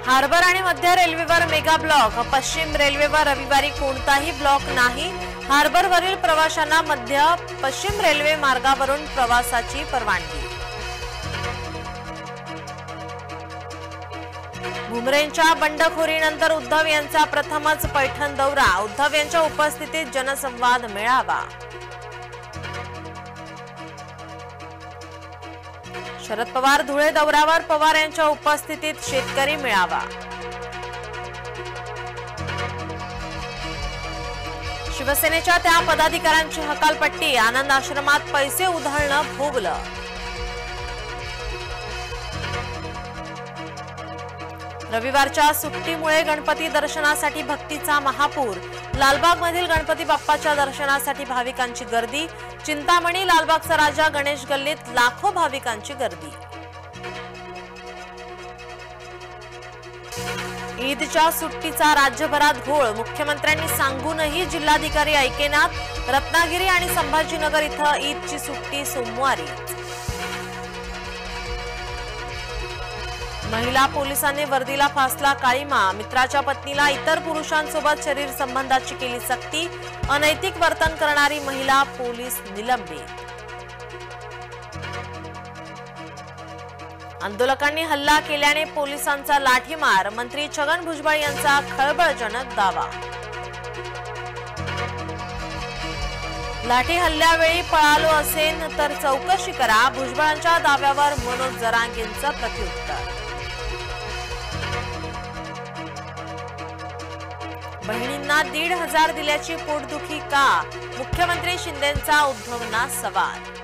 Harbour आणि मध्य रेल्वेवर mega block. पश्चिम रेल्वेवर रविवारी कोणताही ब्लॉक नाही। हार्बरवरील प्रवाशांना मध्य पश्चिम रेल्वे मार्गावरून प्रवासाची परवानगी। भुमरेंच्या बंडखोरीनंतर उद्धव यांचा प्रथमच पैठण दौरा। उद्धव यांच्या उपस्थितीत जनसंवाद मेळावा। शरद पवार धुळे दौऱ्यावर, पवार यांच्या उपस्थितीत शेतकरी मेळावा। शिवसेनेच्या त्या पदाधिकाऱ्यांची हकालपट्टी, आनंद आश्रमात पैसे उधळणं भोगलं। रविवारच्या सुट्टीमुळे गणपती दर्शनासाठी भक्तीचा महापूर। लालबागमधील गणपती बाप्पाच्या दर्शनासाठी भाविकांची गर्दी। चिंतामणी, लालबागचा राजा, गणेश गल्लीत लाखो भाविकांची गर्दी। ईदच्या सुट्टीचा राज्यभरात घोळ। मुख्यमंत्र्यांनी सांगूनही जिल्हाधिकारी ऐकेनात। रत्नागिरी आणि संभाजीनगर इथं ईदची सुट्टी सोमवारी। महिला पोलिसांनी वर्दीला फासला काळीमा। मित्राच्या पत्नीला इतर पुरुषांसोबत शरीर संबंधाची केली सक्ती। अनैतिक वर्तन करणारी महिला पोलीस निलंबित। आंदोलकांनी हल्ला केल्याने पोलिसांचा लाठीमार। मंत्री छगन भुजबळ यांचा खळबळजनक दावा। लाठी हल्ल्यावेळी पळालो असेन तर चौकशी करा। भुजबळांच्या दाव्यावर मनोज जरांगेंचं प्रत्युत्तर। बहिणींना 1,500 दिल्याची पोटदुखी का? मुख्यमंत्री शिंदेंचा उद्धवना सवाल।